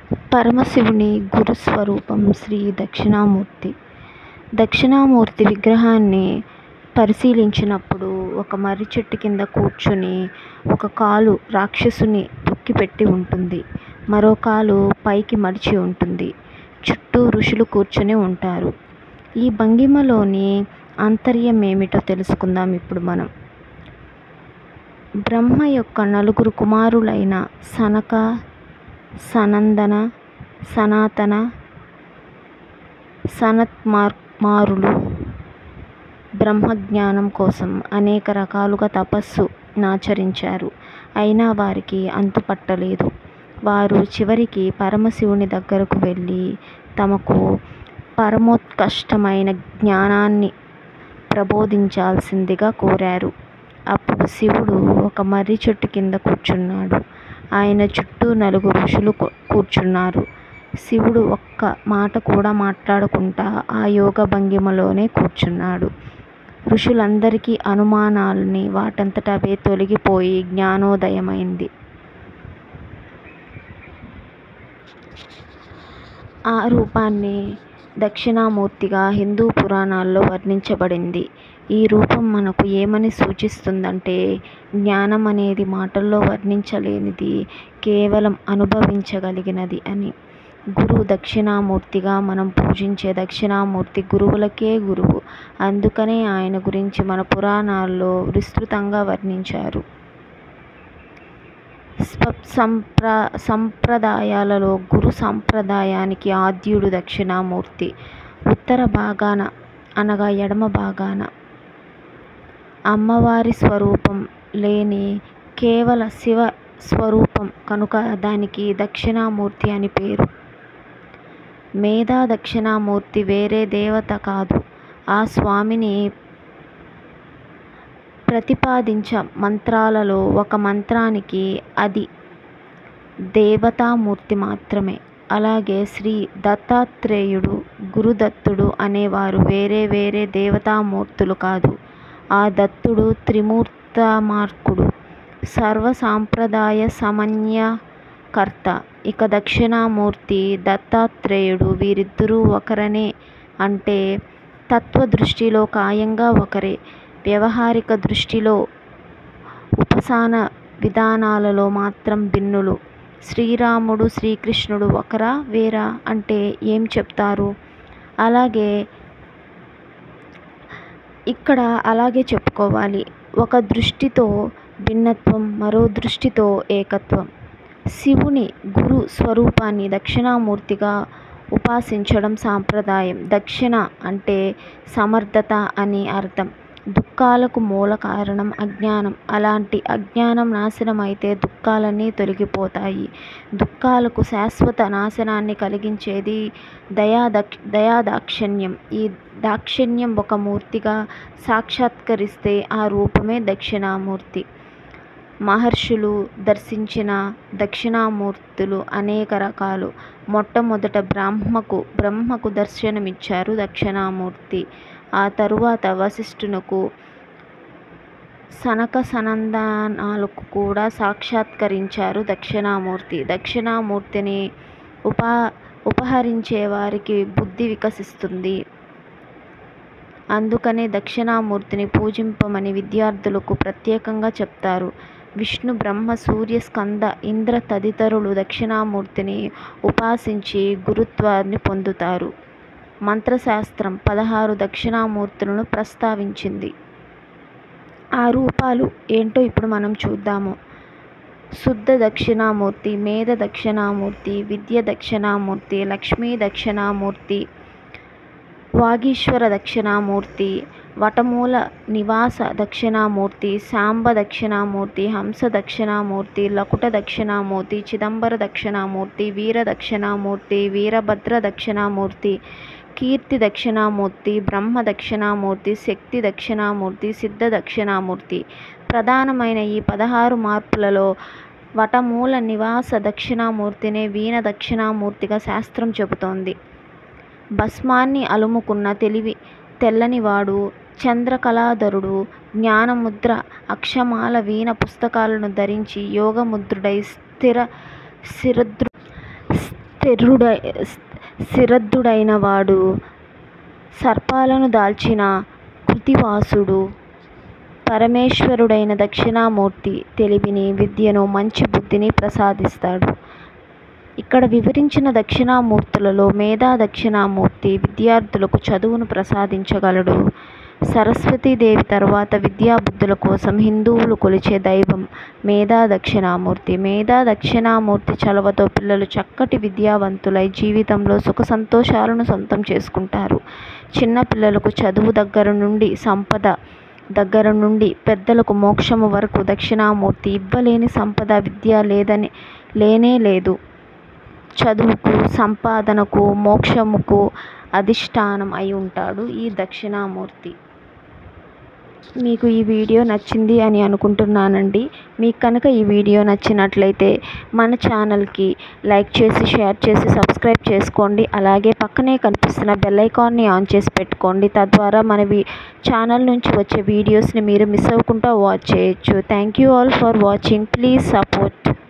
పరమశివుని గురుస్వరూపం శ్రీ దక్షిణామూర్తి. దక్షిణామూర్తి విగ్రహాన్ని పరిశీలించినప్పుడు ఒక మర్రి చెట్టు కింద కూర్చుని ఒక కాలు రాక్షసుని తొక్కిపెట్టి ఉంటుంది, మరో కాలు పైకి మడిచి ఉంటుంది. చుట్టూ ఋషులు కూర్చుని ఉంటారు. ఈ భంగిమలోని ఆంతర్యం ఏమిటో తెలుసుకుందాం ఇప్పుడు మనం. బ్రహ్మ యొక్క నలుగురు కుమారులైన సనక, సనందన, సనాతన, సనత్కుమారులు బ్రహ్మజ్ఞానం కోసం అనేక రకాలుగా తపస్సు ఆచరించారు. అయినా వారికి అంతుపట్టలేదు. వారు చివరికి పరమశివుని దగ్గరకు వెళ్ళి తమకు పరమోత్కృష్టమైన జ్ఞానాన్ని ప్రబోధించాల్సిందిగా కోరారు. అప్పుడు శివుడు ఒక మర్రి చెట్టు కింద కూర్చున్నాడు. ఆయన చుట్టూ నలుగురు ఋషులు కూర్చున్నారు. శివుడు ఒక్క మాట కూడా మాట్లాడకుండా ఆ యోగ భంగిమలోనే కూర్చున్నాడు. ఋషులందరికీ అనుమానాలని వాటంతట అవే తొలగిపోయి జ్ఞానోదయమైంది. ఆ రూపాన్ని దక్షిణామూర్తిగా హిందూ పురాణాల్లో వర్ణించబడింది. ఈ రూపం మనకు ఏమని సూచిస్తుందంటే, జ్ఞానం అనేది మాటల్లో వర్ణించలేనిది, కేవలం అనుభవించగలిగినది అని. గురు దక్షిణామూర్తిగా మనం పూజించే దక్షిణామూర్తి గురువులకే గురువు. అందుకనే ఆయన గురించి మన పురాణాల్లో విస్తృతంగా వర్ణించారు. సంప్రదాయాలలో గురు సంప్రదాయానికి ఆద్యుడు దక్షిణామూర్తి. ఉత్తర భాగాన అనగా ఎడమ భాగాన అమ్మవారి స్వరూపం లేని కేవల శివ స్వరూపం కనుక దానికి దక్షిణామూర్తి అని పేరు. మేధా దక్షిణామూర్తి వేరే దేవత కాదు. ఆ స్వామిని ప్రతిపాదించ మంత్రాలలో ఒక మంత్రానికి అది దేవతామూర్తి మాత్రమే. అలాగే శ్రీ దత్తాత్రేయుడు, గురుదత్తుడు అనేవారు వేరే వేరే దేవతామూర్తులు కాదు. ఆ దత్తుడు త్రిమూర్తమార్కుడు, సర్వ సాంప్రదాయ సమన్వయకర్త. ఇక దక్షిణామూర్తి, దత్తాత్రేయుడు వీరిద్దరూ ఒకరనే అంటే తత్వ దృష్టిలో కాయంగా ఒకరే, వ్యవహారిక దృష్టిలో ఉపాసన విధానాలలో మాత్రం భిన్నులు. శ్రీరాముడు, శ్రీకృష్ణుడు ఒకరా వేరా అంటే ఏం చెప్తారు? ఇక్కడ అలాగే చెప్పుకోవాలి. ఒక దృష్టితో భిన్నత్వం, మరో దృష్టితో ఏకత్వం. శివుని గురు స్వరూపాన్ని దక్షిణామూర్తిగా ఉపాసించడం సాంప్రదాయం. దక్షిణ అంటే సమర్థత అని అర్థం. దుఃఖాలకు మూల కారణం అజ్ఞానం. అలాంటి అజ్ఞానం నాశనం అయితే దుఃఖాలన్నీ తొలగిపోతాయి. దుఃఖాలకు శాశ్వత నాశనాన్ని కలిగించేది దయాదాక్షిణ్యం. ఈ దాక్షిణ్యం ఒక మూర్తిగా సాక్షాత్కరిస్తే ఆ రూపమే దక్షిణామూర్తి. మహర్షులు దర్శించిన దక్షిణామూర్తులు అనేక రకాలు. మొట్టమొదట బ్రహ్మకు దర్శనమిచ్చారు దక్షిణామూర్తి. ఆ తరువాత వశిష్ఠునకు, సనక సనందనాలకు కూడా సాక్షాత్కరించారు దక్షిణామూర్తి. దక్షిణామూర్తిని ఉపహరించే వారికి బుద్ధి వికసిస్తుంది. అందుకనే దక్షిణామూర్తిని పూజింపమని విద్యార్థులకు ప్రత్యేకంగా చెప్తారు. విష్ణు, బ్రహ్మ, సూర్య, స్కంద, ఇంద్ర తదితరులు దక్షిణామూర్తిని ఉపాసించి గురుత్వాన్ని పొందుతారు. మంత్రశాస్త్రం 16 దక్షిణామూర్తులను ప్రస్తావించింది. ఆ రూపాలు ఏంటో ఇప్పుడు మనం చూద్దాము. శుద్ధ దక్షిణామూర్తి, మేధ దక్షిణామూర్తి, విద్య దక్షిణామూర్తి, లక్ష్మీ దక్షిణామూర్తి, వాగీశ్వర దక్షిణామూర్తి, వటమూల నివాస దక్షిణామూర్తి, శాంబ దక్షిణామూర్తి, హంస దక్షిణామూర్తి, లకుట దక్షిణామూర్తి, చిదంబర దక్షిణామూర్తి, వీర దక్షిణామూర్తి, వీరభద్ర దక్షిణామూర్తి, కీర్తి దక్షిణామూర్తి, బ్రహ్మ దక్షిణామూర్తి, శక్తి దక్షిణామూర్తి, సిద్ధ దక్షిణామూర్తి. ప్రధానమైన ఈ 16 మార్పులలో వటమూల నివాస దక్షిణామూర్తినే వీణ దక్షిణామూర్తిగా శాస్త్రం చెబుతోంది. భస్మాన్ని అలుముకున్న తెల్లనివాడు, చంద్రకళాధరుడు, జ్ఞానముద్ర, అక్షమాల, వీణ పుస్తకాలను ధరించి యోగముద్రుడై స్థిరద్ధుడైన వాడు, సర్పాలను దాల్చిన కృతివాసుడు, పరమేశ్వరుడైన దక్షిణామూర్తి తెలివిని, విద్యను, మంచి బుద్ధిని ప్రసాదిస్తాడు. ఇక్కడ వివరించిన దక్షిణామూర్తులలో మేధా దక్షిణామూర్తి విద్యార్థులకు చదువును ప్రసాదించగలడు. సరస్వతీదేవి తర్వాత విద్యాబుద్ధుల కోసం హిందువులు కొలిచే దైవం మేధా దక్షిణామూర్తి. మేధా దక్షిణామూర్తి చలవతో పిల్లలు చక్కటి విద్యావంతులై జీవితంలో సుఖ సంతోషాలను సొంతం చేసుకుంటారు. చిన్న పిల్లలకు చదువు దగ్గర నుండి, సంపద దగ్గర నుండి పెద్దలకు మోక్షము వరకు దక్షిణామూర్తి ఇవ్వలేని సంపద, విద్య లేనే లేదు. చదువుకు, సంపాదనకు, మోక్షముకు అధిష్టానం అయి ఉంటాడు ఈ దక్షిణామూర్తి. మీకు ఈ వీడియో నచ్చింది అని అనుకుంటున్నానండి. మీకు కనుక ఈ వీడియో నచ్చినట్లయితే మన ఛానల్కి లైక్ చేసి, షేర్ చేసి, సబ్స్క్రైబ్ చేసుకోండి. అలాగే పక్కనే కనిపిస్తున్న బెల్ ఐకాన్ని ఆన్ చేసి పెట్టుకోండి. తద్వారా మన ఛానల్ నుంచి వచ్చే వీడియోస్ని మీరు మిస్ అవ్వకుండా వాచ్ చేయొచ్చు. Thank you all for watching. Please support.